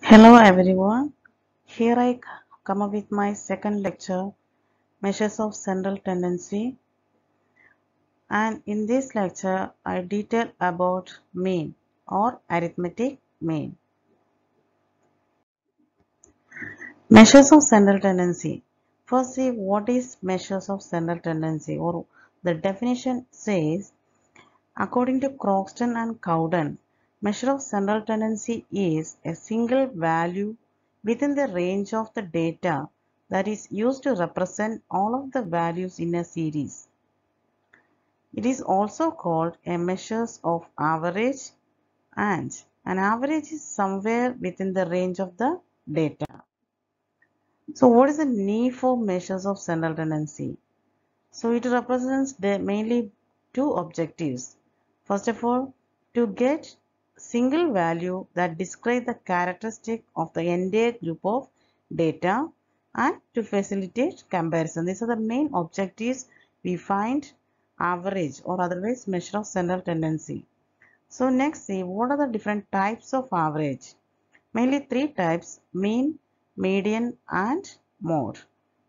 Hello everyone. Here I come up with my second lecture, Measures of Central Tendency, and in this lecture I detail about mean or arithmetic mean. Measures of Central Tendency. First see what is measures of central tendency, or the definition says, according to Croxton and Cowden, measure of central tendency is a single value within the range of the data that is used to represent all of the values in a series. It is also called a measure of average, and an average is somewhere within the range of the data. So what is the need for measures of central tendency? So it represents mainly two objectives. First of all, to get single value that describe the characteristic of the entire group of data and to facilitate comparison. These are the main objectives we find average or otherwise measure of central tendency. So next see what are the different types of average. Mainly three types: mean, median and mode.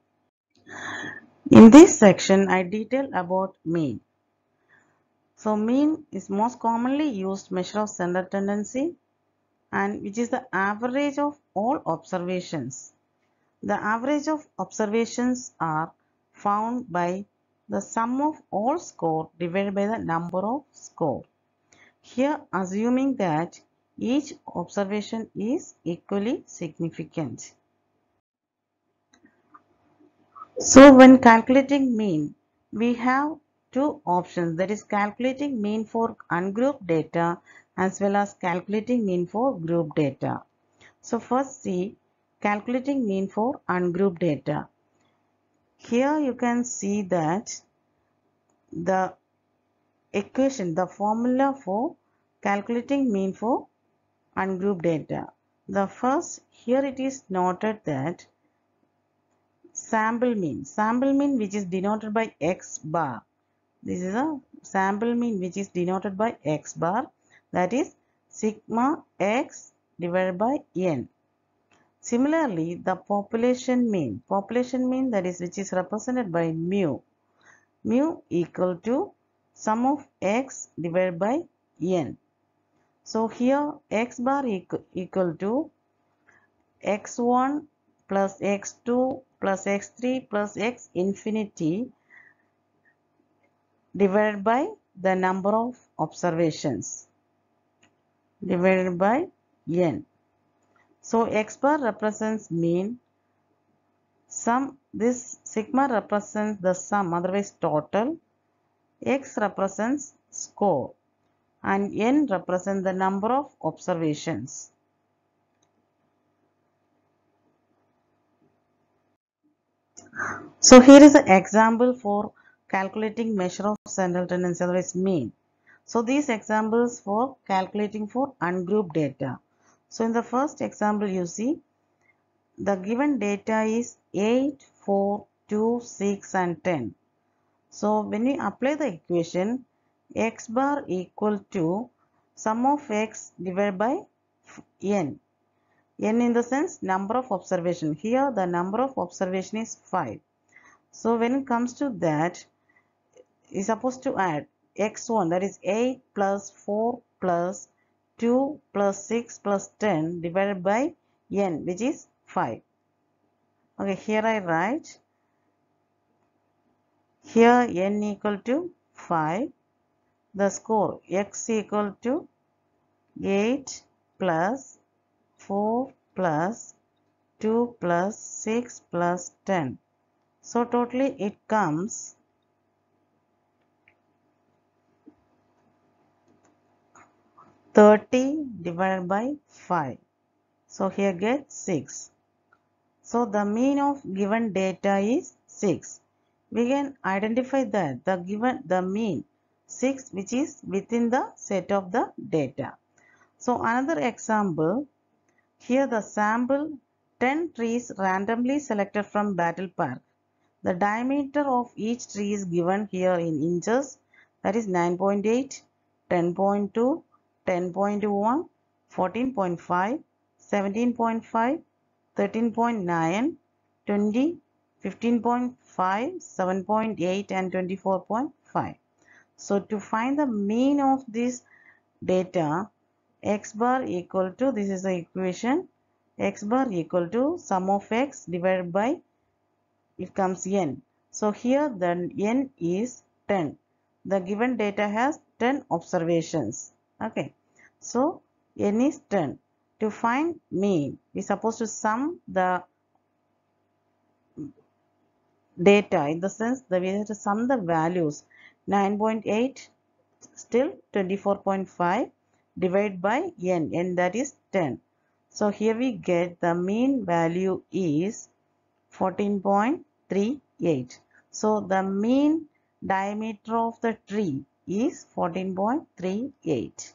In this section I detail about mean. So mean is most commonly used measure of central tendency, and which is the average of all observations. The average of observations are found by the sum of all score divided by the number of score. Here assuming that each observation is equally significant. So when calculating mean, we have two options, that is calculating mean for ungrouped data as well as calculating mean for group data. So first see calculating mean for ungrouped data. Here you can see that the equation, the formula for calculating mean for ungrouped data. The first, here it is noted that sample mean which is denoted by x bar. This is a sample mean which is denoted by x bar, that is sigma x divided by n. Similarly, the population mean that is which is represented by mu equal to sum of x divided by n. So here x bar equal to x1 plus x2 plus x3 plus x infinity divided by the number of observations divided by n. So x bar represents mean, this sigma represents the sum, otherwise total, x represents score, and n represents the number of observations. So here is an example for calculating measure of central tendency, otherwise mean. So these examples for calculating for ungrouped data. So in the first example you see the given data is 8, 4, 2, 6 and 10. So when we apply the equation, x bar equal to sum of x divided by n. N in the sense number of observation. Here the number of observation is 5. So when it comes to that, is supposed to add x1, that is 8 plus 4 plus 2 plus 6 plus 10 divided by n, which is 5. Okay, here I write, here n equal to 5, the score x equal to 8 plus 4 plus 2 plus 6 plus 10. So totally it comes 30 divided by 5. So here get 6. So the mean of given data is 6. We can identify that the mean 6 which is within the set of the data. So another example, here the sample 10 trees randomly selected from Battle Park. The diameter of each tree is given here in inches, that is 9.8, 10.2, 10.1, 14.5, 17.5, 13.9, 20, 15.5, 7.8 and 24.5. So to find the mean of this data, x bar equal to, this is the equation, x bar equal to sum of x divided by, it comes n. So here the n is 10. The given data has 10 observations. Okay. So n is 10. To find mean, we are supposed to sum the data, in the sense that we have to sum the values. 9.8 still 24.5 divided by n, that is 10. So here we get the mean value is 14.38. So the mean diameter of the tree is 14.38.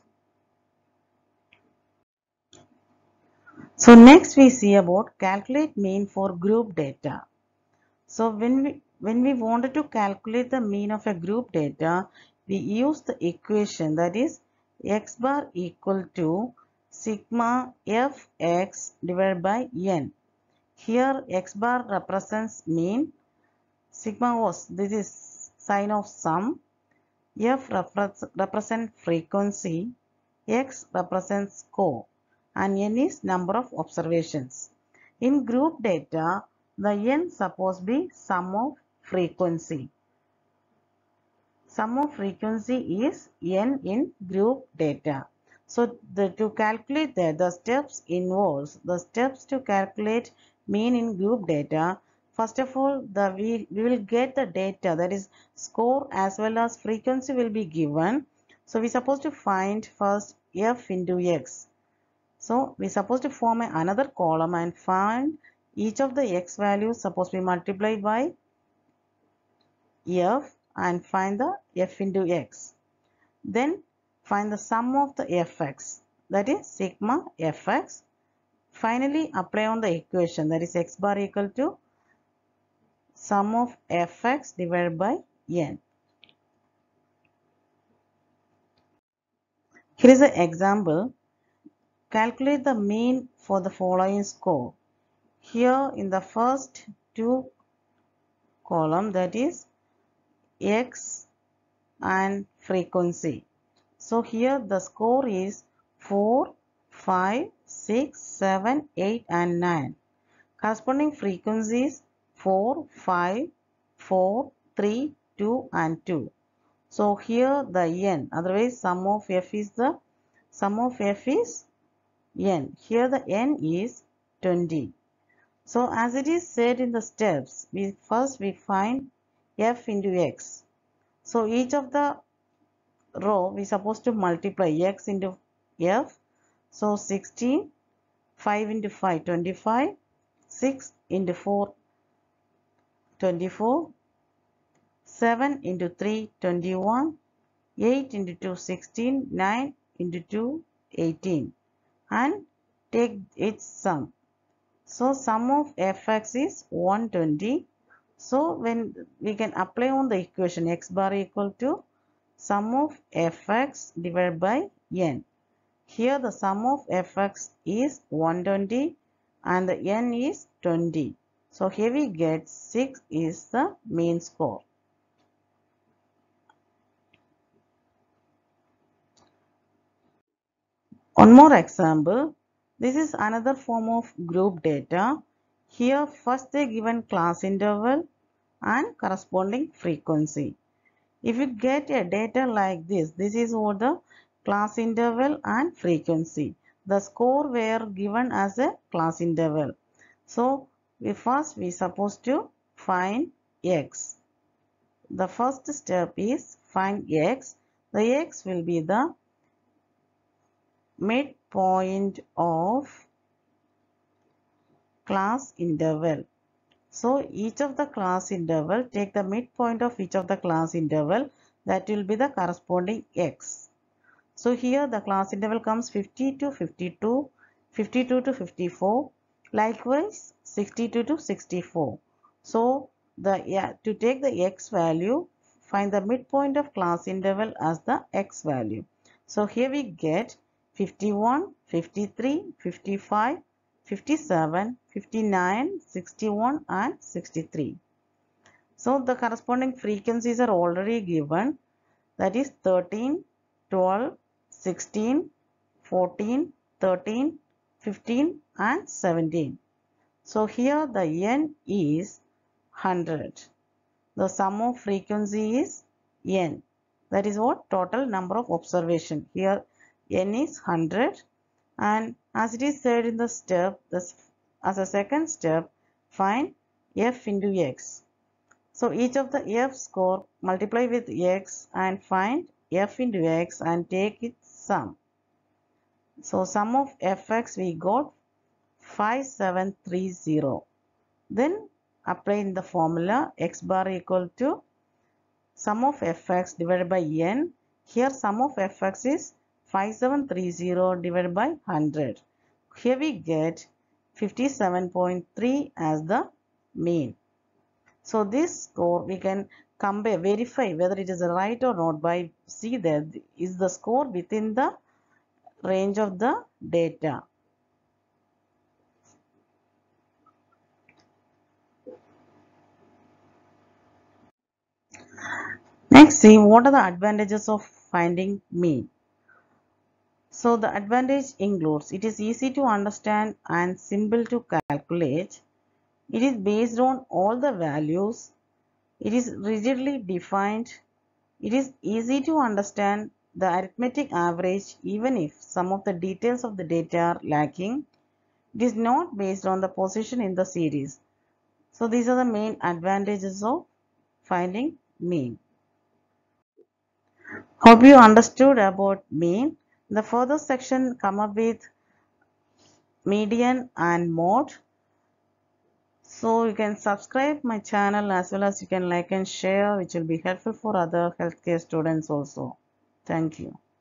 So next we see about calculate mean for group data. So when we wanted to calculate the mean of a group data, we use the equation, that is x bar equal to sigma fx divided by n. Here x bar represents mean, sigma was, this is sign of sum, f represents frequency, x represents score, and n is number of observations. In group data, the n supposed to be sum of frequency. Sum of frequency is n in group data. So to calculate the steps involves, the steps to calculate mean in group data. First of all, we will get the data, that is score as well as frequency will be given. So we are supposed to find first f into x. So we are supposed to form another column and find each of the x values supposed to be multiplied by f and find the f into x. Then find the sum of the fx, that is sigma fx. Finally apply on the equation, that is x bar equal to sum of fx divided by n. Here is an example. Calculate the mean for the following score. Here in the first two column, that is x and frequency. So here the score is 4, 5, 6, 7, 8 and 9. Corresponding frequencies 4, 5, 4, 3, 2 and 2. So here the n, otherwise sum of f is n. Here the n is 20. So as it is said in the steps, we find f into x. So each of the row we supposed to multiply x into f. So 16, 5 into 5, 25, 6 into 4, 24, 7 into 3, 21, 8 into 2, 16, 9 into 2, 18, and take its sum. So sum of fx is 120. So when we can apply on the equation, x bar equal to sum of fx divided by n. Here the sum of fx is 120 and the n is 20. So here we get 6 is the mean score. One more example. This is another form of group data. Here first they given class interval and corresponding frequency. If you get a data like this is what the class interval and frequency. The score were given as a class interval. So we supposed to find x. The first step is find x. The x will be the midpoint of class interval. So each of the class interval, take the midpoint of each of the class interval, that will be the corresponding x. So here the class interval comes 50 to 52, 52 to 54, likewise 62 to 64. So to take the x value, find the midpoint of class interval as the x value. So here we get 51, 53, 55, 57, 59, 61 and 63. So the corresponding frequencies are already given, that is 13, 12, 16, 14, 13, 15 and 17. So here the n is 100. The sum of frequency is n. That is what? Total number of observation. Here n is 100, and as it is said in the step, as a second step, find f into x. So each of the f score multiply with x and find f into x and take its sum. So sum of fx we got 5730. Then apply in the formula x bar equal to sum of fx divided by n. Here sum of fx is 5730 divided by 100. Here we get 57.3 as the mean. So this score we can compare, verify whether it is right or not by see that is the score within the range of the data. Next, see what are the advantages of finding mean. So the advantage includes it is easy to understand and simple to calculate. It is based on all the values. It is rigidly defined. It is easy to understand the arithmetic average even if some of the details of the data are lacking. It is not based on the position in the series. So these are the main advantages of finding mean. Hope you understood about mean. The further section come up with median and mode. So you can subscribe my channel as well as you can like and share, which will be helpful for other healthcare students also. Thank you.